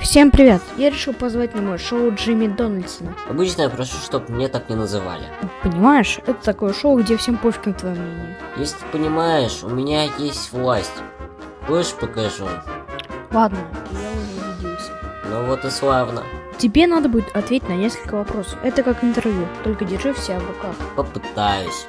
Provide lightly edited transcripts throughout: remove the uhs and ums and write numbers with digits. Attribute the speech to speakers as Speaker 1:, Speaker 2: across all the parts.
Speaker 1: Всем привет! Я решил позвать на мое шоу Джимми Дональдсона.
Speaker 2: Обычно я прошу, чтобы меня так не называли.
Speaker 1: Понимаешь, это такое шоу, где всем пофиг на твое мнение.
Speaker 2: Если ты понимаешь, у меня есть власть. Хочешь, покажу?
Speaker 1: Ладно, я уже убедился.
Speaker 2: Ну вот и славно.
Speaker 1: Тебе надо будет ответить на несколько вопросов. Это как интервью, только держи все в руках.
Speaker 2: Попытаюсь.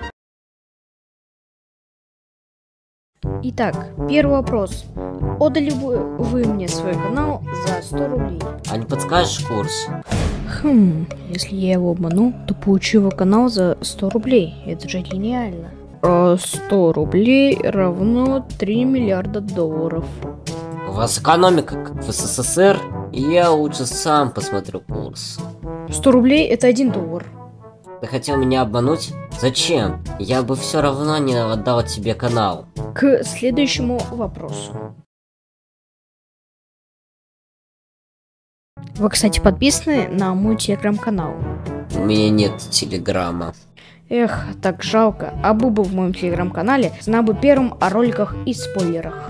Speaker 1: Итак, первый вопрос. Отдали бы вы мне свой канал за 100 рублей?
Speaker 2: А не подскажешь курс?
Speaker 1: Если я его обману, то получу его канал за 100 рублей. Это же гениально. 100 рублей равно 3 миллиарда долларов.
Speaker 2: У вас экономика как в СССР, и я лучше сам посмотрю курс.
Speaker 1: 100 рублей это 1 доллар.
Speaker 2: Ты хотел меня обмануть? Зачем? Я бы все равно не отдал тебе канал.
Speaker 1: К следующему вопросу. Вы, кстати, подписаны на мой телеграм-канал?
Speaker 2: У меня нет телеграмма.
Speaker 1: Эх, так жалко. А был бы в моем телеграм-канале, знал бы первым о роликах и спойлерах.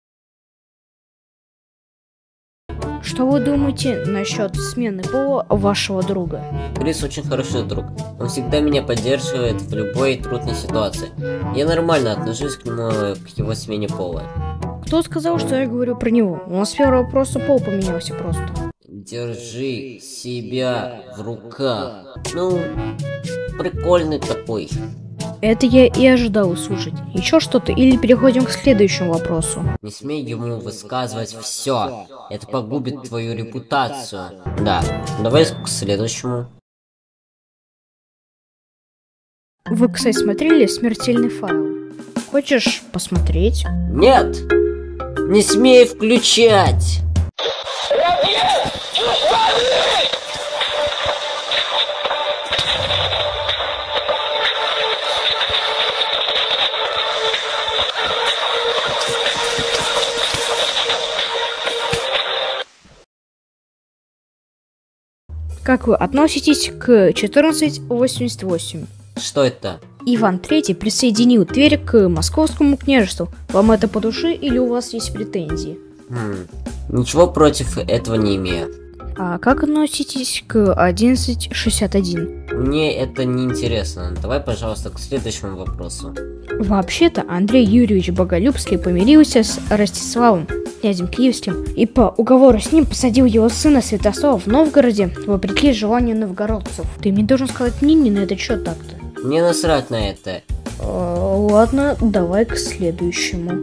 Speaker 1: Что вы думаете насчет смены пола вашего друга?
Speaker 2: Крис очень хороший друг. Он всегда меня поддерживает в любой трудной ситуации. Я нормально отношусь к нему, к его смене пола.
Speaker 1: Кто сказал, что я говорю про него? У нас с первого вопроса пол поменялся просто.
Speaker 2: Держи себя в руках. Ну, прикольный такой.
Speaker 1: Это я и ожидал услышать. Еще что-то или переходим к следующему вопросу?
Speaker 2: Не смей ему высказывать все. Это погубит твою репутацию. Да, давай к следующему.
Speaker 1: Вы, кстати, смотрели «Смертельный файл»? Хочешь посмотреть?
Speaker 2: Нет! Не смей включать!
Speaker 1: Как вы относитесь к 1488?
Speaker 2: Что это?
Speaker 1: Иван III присоединил Тверь к Московскому княжеству. Вам это по душе или у вас есть претензии?
Speaker 2: Ничего против этого не имею.
Speaker 1: А как относитесь к 1161?
Speaker 2: Мне это не интересно. Давай, пожалуйста, к следующему вопросу.
Speaker 1: Вообще-то Андрей Юрьевич Боголюбский помирился с Ростиславом, князем Киевским, и по уговору с ним посадил его сына Святослава в Новгороде, вопреки желанию новгородцев. Ты мне должен сказать мнение на этот счет так-то.
Speaker 2: Мне насрать на это.
Speaker 1: Ладно, давай к следующему.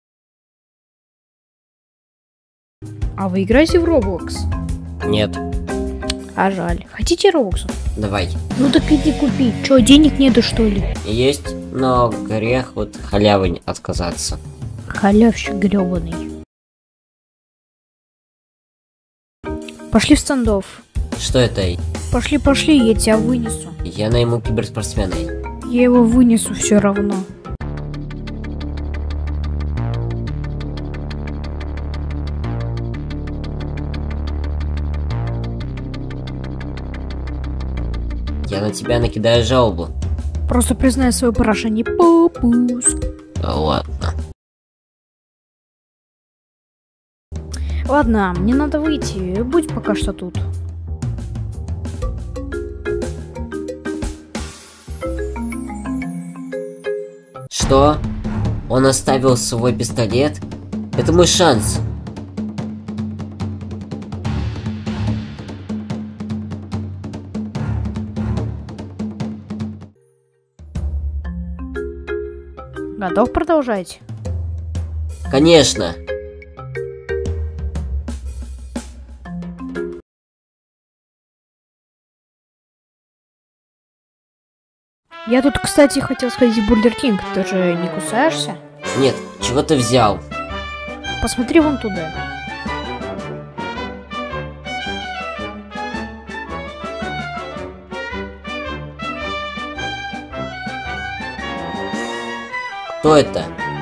Speaker 1: А вы играете в Roblox?
Speaker 2: Нет.
Speaker 1: А жаль. Хотите Roblox?
Speaker 2: Давай.
Speaker 1: Ну так иди купи. Чё, денег нету что ли?
Speaker 2: Есть, но грех вот халявы отказаться.
Speaker 1: Халявщик грёбаный. Пошли в стандофф.
Speaker 2: Что это?
Speaker 1: Пошли, я тебя вынесу.
Speaker 2: Я найму киберспортсмена.
Speaker 1: Я его вынесу все равно.
Speaker 2: Я на тебя накидаю жалобу.
Speaker 1: Просто признай свое поражение. Попуск.
Speaker 2: Ладно.
Speaker 1: Ладно, мне надо выйти. Будь пока что тут.
Speaker 2: Что? Он оставил свой пистолет? Это мой шанс.
Speaker 1: Готов продолжать?
Speaker 2: Конечно.
Speaker 1: Я тут, кстати, хотел сходить в Бургер Кинг. Ты же не кусаешься?
Speaker 2: Нет, чего ты взял?
Speaker 1: Посмотри вон туда.
Speaker 2: Кто это?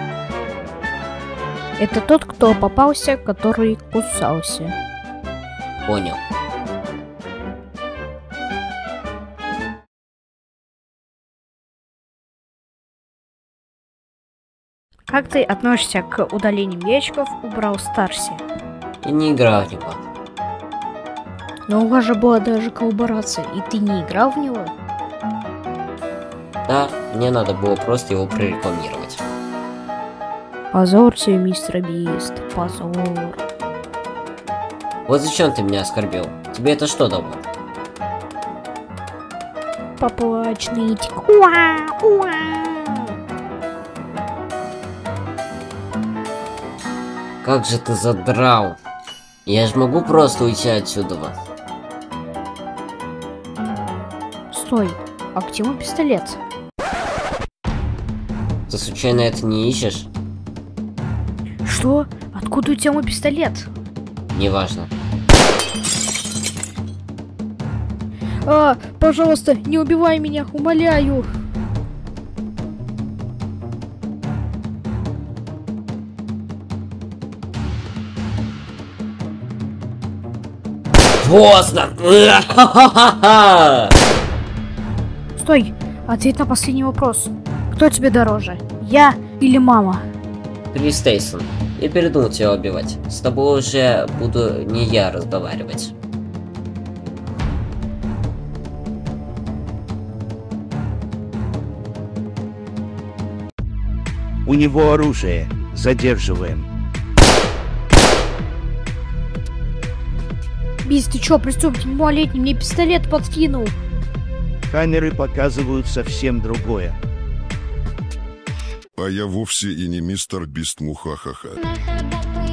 Speaker 1: Это тот, кто попался, который кусался.
Speaker 2: Понял.
Speaker 1: Как ты относишься к удалению ящиков у Brawl Stars?
Speaker 2: Я не играл в него.
Speaker 1: Но у вас же была даже коллаборация, и ты не играл в него?
Speaker 2: Да, мне надо было просто его прорекламировать.
Speaker 1: Позор тебе, мистер Бист, позор.
Speaker 2: Вот зачем ты меня оскорбил? Тебе это что дало?
Speaker 1: Поплачь, нытик. Уа, уа.
Speaker 2: Как же ты задрал? Я же могу просто уйти отсюда.
Speaker 1: Стой, а где мой пистолет?
Speaker 2: Ты случайно это не ищешь?
Speaker 1: Что? Откуда у тебя мой пистолет?
Speaker 2: Неважно.
Speaker 1: Пожалуйста, не убивай меня, умоляю.
Speaker 2: Поздно!
Speaker 1: Стой, ответь на последний вопрос. Кто тебе дороже, я или мама?
Speaker 2: Крис Стейсон, я передумал тебя убивать. С тобой уже буду не я разговаривать.
Speaker 3: У него оружие. Задерживаем.
Speaker 1: Бист, ты чё, преступник малолетний, мне пистолет подкинул.
Speaker 3: Камеры показывают совсем другое.
Speaker 4: А я вовсе и не мистер Бист Мухахаха.